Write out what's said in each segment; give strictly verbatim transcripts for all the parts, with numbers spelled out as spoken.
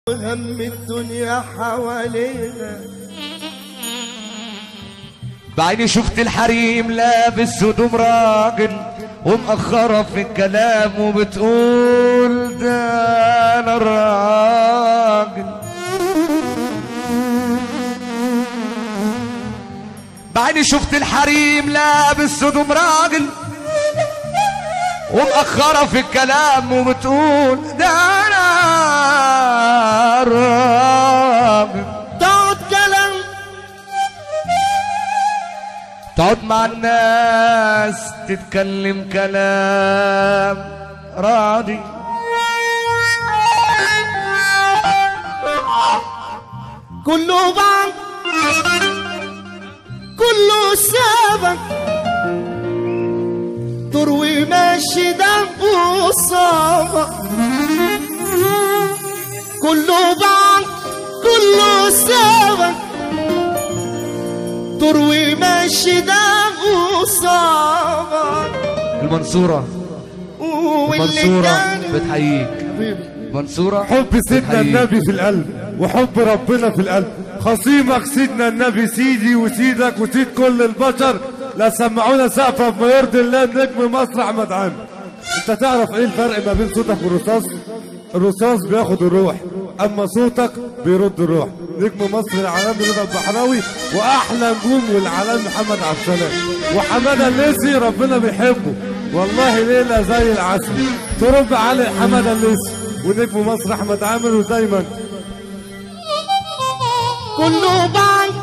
وهم الدنيا حوالينا. بعيني شفت الحريم لابس هدوم راجل ومأخرة في الكلام وبتقول ده أنا الراجل. بعيني شفت الحريم لابس هدوم راجل ومأخرة في الكلام وبتقول ده أنا الراجل. تقعد كلام تقعد مع الناس تتكلم كلام راضي. كله بعض كله سابك تروي ماشي دم وصابك. كله بعض كله سابك تروي ماشي دم وصابك. المنصورة المنصورة بتحييك. منصورة حب سيدنا النبي في القلب وحب ربنا في القلب. خصيمك سيدنا النبي سيدي وسيدك وسيد كل البشر. لا سمعونا سقفة بما يرضي الله نجم مصر احمد عامر. انت تعرف ايه الفرق ما بين صوتك والرصاص؟ الرصاص بياخد الروح اما صوتك بيرد الروح. نجم مصر العالمي رضا البحراوي واحلى نجوم والعالمي محمد عبد السلام وحماده الليثي ربنا بيحبه والله ليله زي العسل. ترب علي حماده الليثي ونجم مصر احمد عامر. ودايما كله بعد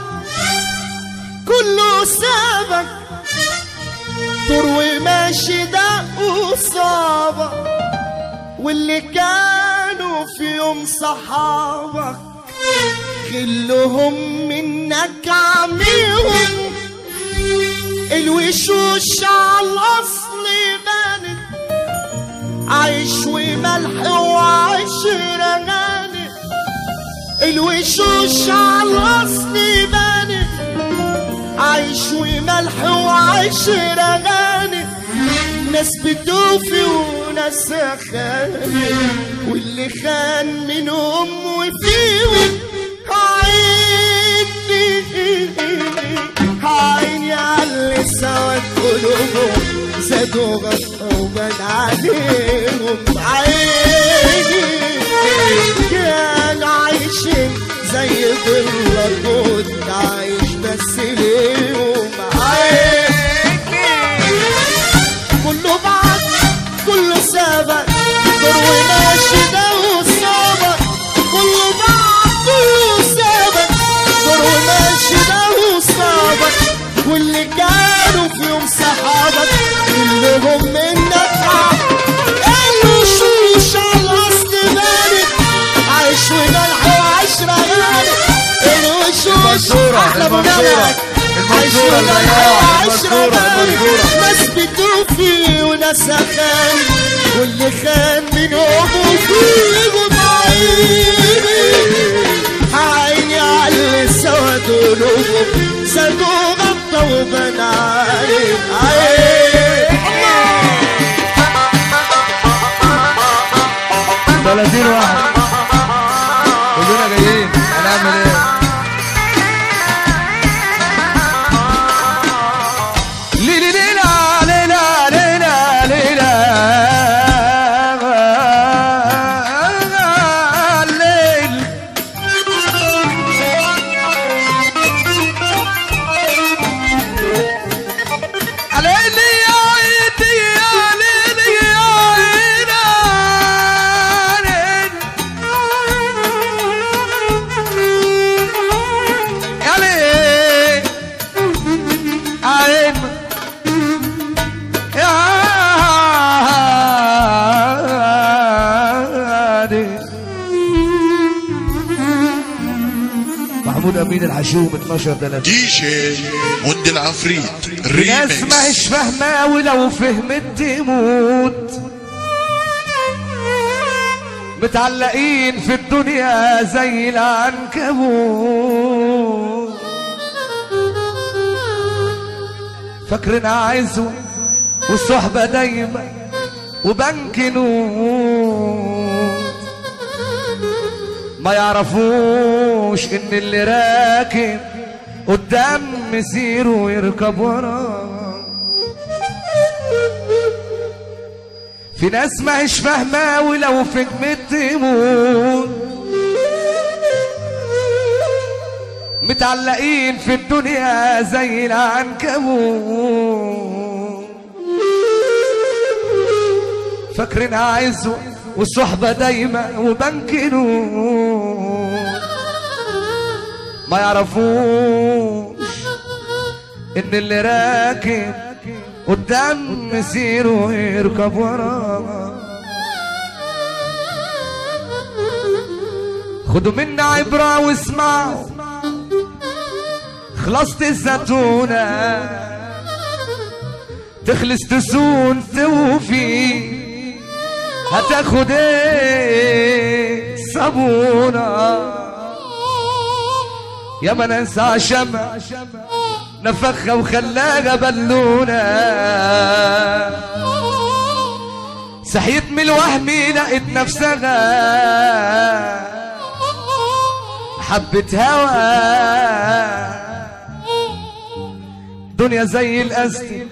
كله سابك تروي ماشي دق وصابك. واللي كانوا في يوم صحابك خلهم منك عميهم. الوشوش على الاصل بانت عيش وملح وعشرة غاني. الوشوش على الاصل بانت عيش وملح وعشرة غاني. ناس بتوفي وناس خاني واللي خان منهم وفيهم عيني عيني على سواد قلوبهم زادوا غطوا وبان عليهم. عيني كانوا عايشين زي ظلك كنت عايش بس ليهم. عيني كله بعد كله سابك تروي ماشي ده وصابك. كله بعد كله سابك تروي ماشي ده وصابك. واللي كانوا في يوم صحابك كلهم منك عب. الوشوش على الاصل بانت عيش وملح وعشرة غاني. الوشوش احلى بنات عيش وملح وعشرة غاني. ناس بتوفي وناس خان واللي خان منهم وفيهم. عيني عيني على سواد قلوبهم زادوا غطوا وبان عليهم. عيني ثلاثين واحد كلنا جايين هنعمل ايه؟ ليلي ليلة ليلة ليلة ليلة الليل. الليل يا عيدي يا ليلي يا عينا ليل. يا ليل عين يا ليل. محمود امين الحشوم اتناشر ثلاثة. دي جي مند العفريت ناس ما هيش فاهمة ولو فهمت تموت. متعلقين في الدنيا زي العنكبوت. فاكرين عايزه والصحبة دايما وبنك نوت. ما يعرفوش ان اللي راكب قدام مسيره ويركب وراه. في ناس ما هيش فاهمة ولو فهمت تموت، متعلقين في الدنيا زي العنكبوت، فاكرين عايزه والصحبة دايما وبنكنون. ما يعرفوش ان اللي راكب قدام مسيره ويركب وراه. خدوا منا عبرة واسمعوا، خلصت الزتونة تخلص تسون توفي، هتاخد ايه صابونة. يا ما ننسى شمع نفخها وخلاها بالونة، صحيت من الوهم لقيت نفسها حبة هوا. دنيا زي الأستك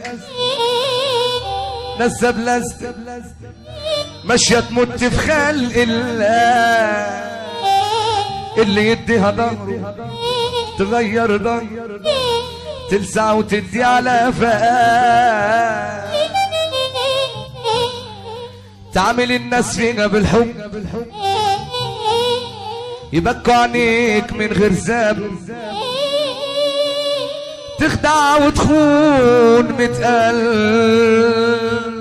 نسى بلاستك، ماشية تموت في خلق الله. اللي يديها ظهره تغير ظهر، تلسع وتدي على فقاه. تعامل الناس فينا بالحب يبكوا عنيك من غير ذنب، تخدع وتخون متقل،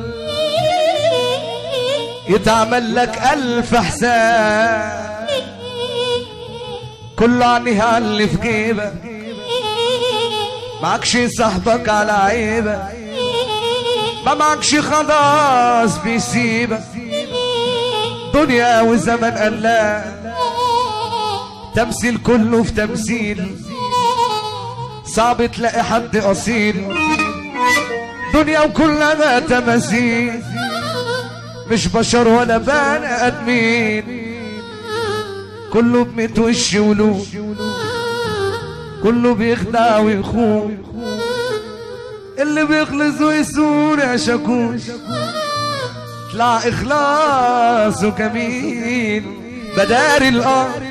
يتعمل لك ألف حساب. كله عنيها اللي في جيبك، معكش صاحبك على عيبك، ما معكش خلاص بيسيبك. دنيا وزمن قلال، تمثيل كله في تمثيل، صعب تلاقي حد أصيل. دنيا وكلها تماثيل، مش بشر ولا بني آدمين. كله بميت وش ولو، كله بيخدع ويخون. اللي بيخلص ويسون يا شكوش، طلع إخلاصه كمين. بداري الأرض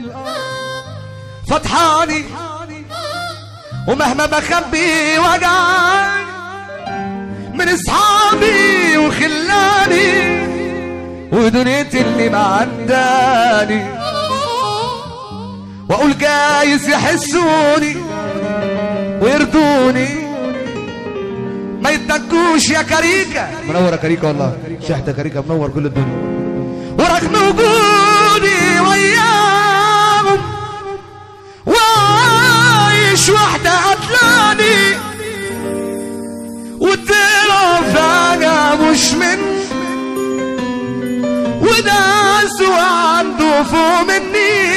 فتحاني ومهما بخبي وجعاني من اصحابي وخلاني ودنيتي اللي معنداني. واقول جايز يحسوني ويرضوني، ما يتنكوش يا كاريكا. منور يا كاريكا والله، شحتة كاريكا منور كل الدنيا. ورغم وجودي وياهم وعايش وحدة قتلاني، وتعرف حاجة مش من وناس وعنده فوق مني،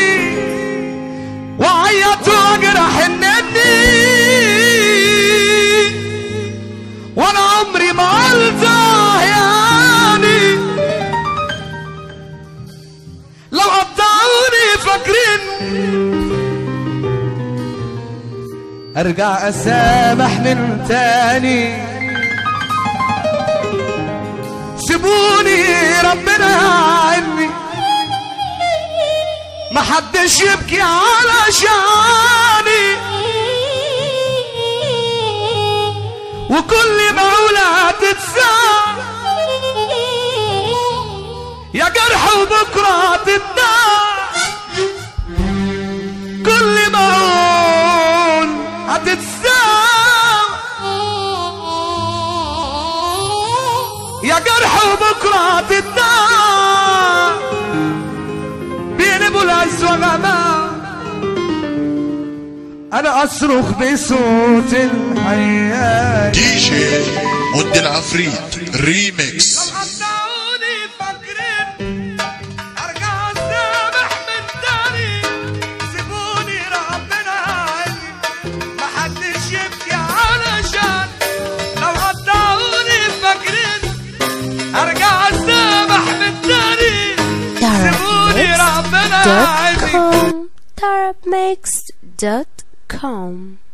وعيط واجرح النني، وانا عمري ما قلت يعني. لو قطعوني فاكرين ارجع اسامح من تاني. سيبوني ربنا عني، محدش يبكي على شاني، وكل معولة تتساع يا جرح وبكرة تتداع. كل معول هتتساع يا جرح وبكرة تتداع. بينبوا العز وغماء، انا اصرخ بصوت الحياة. دي جي مد العفريت ريميكس. قطعوني فاكرين ارجع اسامح من تاني. سيبوني ربنا عني، محدش يبكي علشان. لو قطعوني فاكرين ارجع اسامح من تاني. سيبوني ربنا عني، com tarabmix dot com